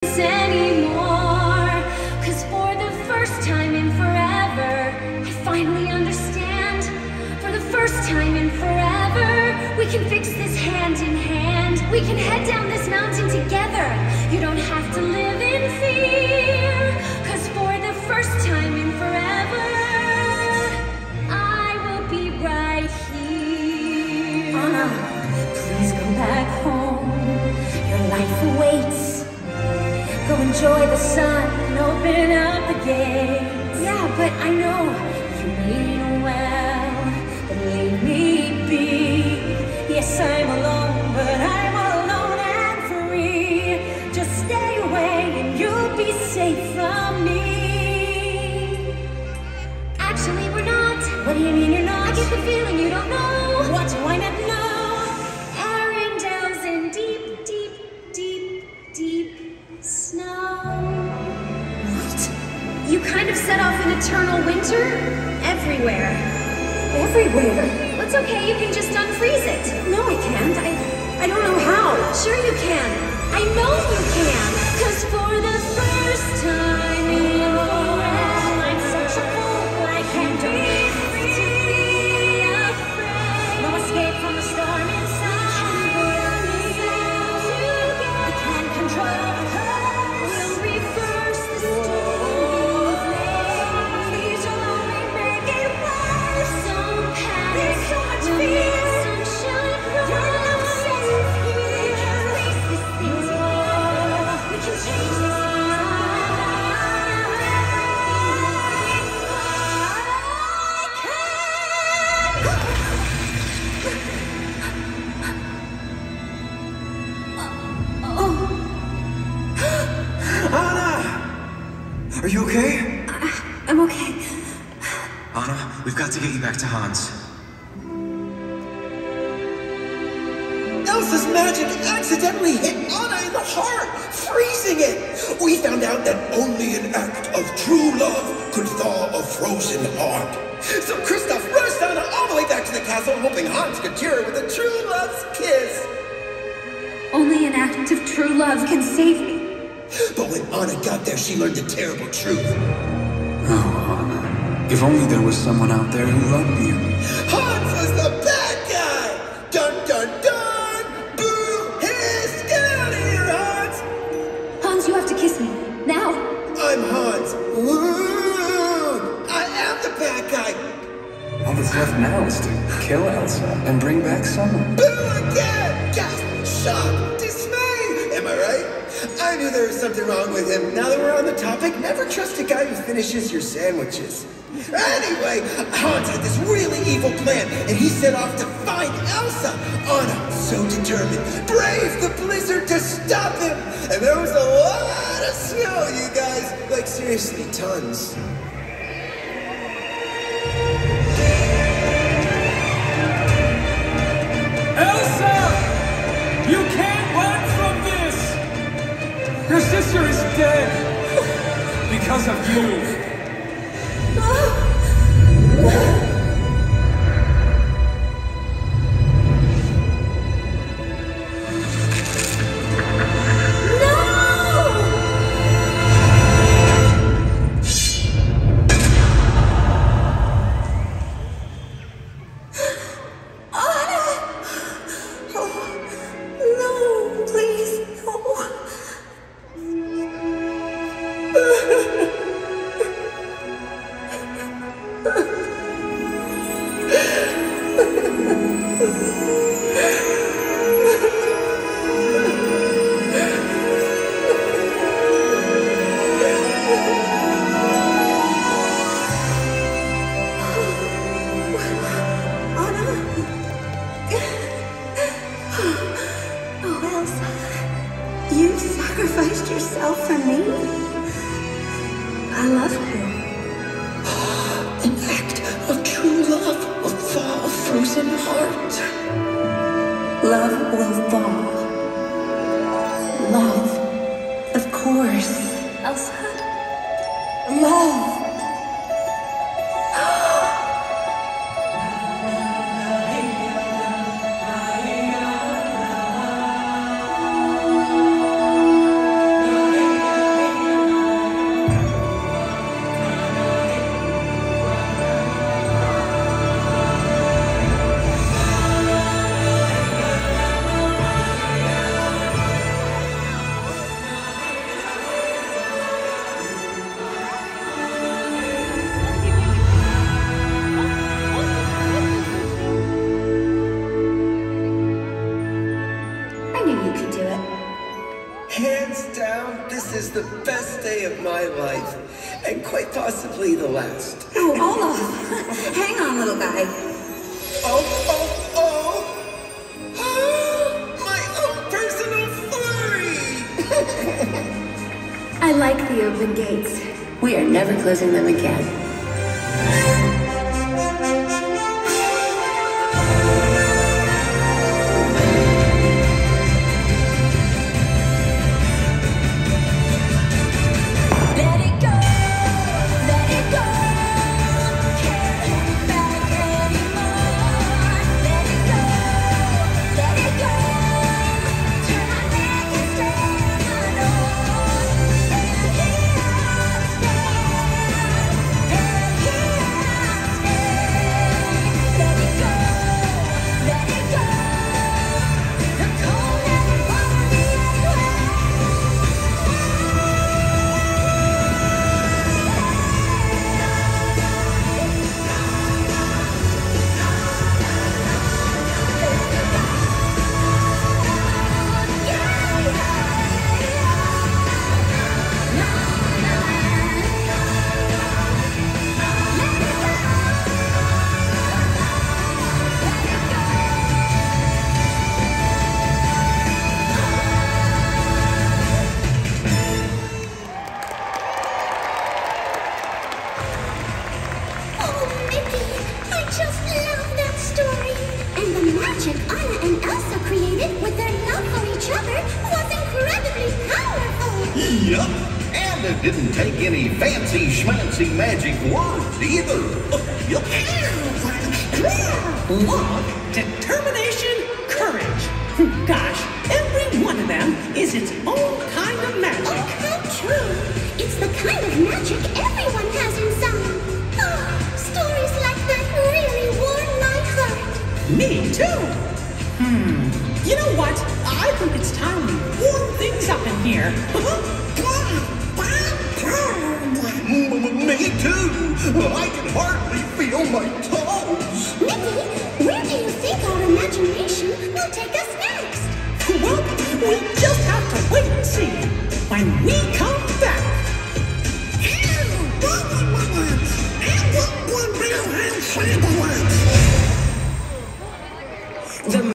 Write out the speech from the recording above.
this anymore. 'Cause for the first time in forever, I finally understand. For the first time in forever, we can fix this hand in hand. We can head down this mountain together. You don't have to live in fear. 'Cause for the first time in forever, I will be right here. Anna, please go back home. Your life awaits. Go enjoy the sun and open up the gates. Yeah, but I know you mean well, but leave me be. Yes, I'm alone, but I'm alone and free. Just stay away and you'll be safe from me. Actually, we're not. What do you mean you're not? I get the feeling you don't know. What do I not know? Arundel's in deep, deep, deep, deep snow. What? You kind of set off an eternal winter? Everywhere. Everywhere? It's okay, you can just unfreeze it. No, I can't. I don't know how. Sure you can. I know you can. 'Cause for the first time in forever, I'm such a fool. I can't be free to be afraid. No escape from the storm inside. We can't control the curse. We'll reverse the storm. Please don't only make it worse. Don't panic. There's so much fear. Sunshine bright. Your love safe here. Erase these things here. We can change this. Anna! Are you okay? I'm okay. Anna, we've got to get you back to Hans. Elsa's magic accidentally hit Anna in the heart, freezing it. We found out that only an act of true love could thaw a frozen heart. So Kristoff rushed Anna all the way back to the castle, hoping Hans could cure her with a true love's kiss. Only an act of true love can save me. But when Anna got there, she learned the terrible truth. Oh, Anna. If only there was someone out there who loved you. Hans was the bad guy! Dun dun dun! Boo! Hiss! Get out of here, Hans! Hans, you have to kiss me. Now. I'm Hans. Woo! I am the bad guy! All that's left now is to kill Elsa and bring back Summer. Boo again! Gasp! Shock! Dismay! Am I right? I knew there was something wrong with him. Now that we're on the topic, never trust a guy who finishes your sandwiches. Anyway, Hans had this really evil plan, and he set off to find Elsa. Anna, so determined, braved the blizzard to stop him. And there was a lot of snow, you guys. Like, seriously, tons. Elsa! You can't run from this! Your sister is dead! Because of you! You sacrificed yourself for me. I love you. An act of true love will thaw a frozen heart. Love will thaw. Love, of course. Elsa? Love. this is the best day of my life, and quite possibly the last. Oh, Olaf! Hang on, little guy. Oh! My own personal flurry! I like the open gates. We are never closing them again. Yup, and it didn't take any fancy schmancy magic words either. Yup. Love, determination, courage. Gosh, every one of them is its own kind of magic. Oh, how true. It's the kind of magic everyone has inside. Oh, stories like that really warm my heart. Me too. You know what? I think it's time we warm things up in here. Me too. I can hardly feel my toes. Mickey, where do you think our imagination will take us next? Well, we'll just have to wait and see when we come back. I want one real hand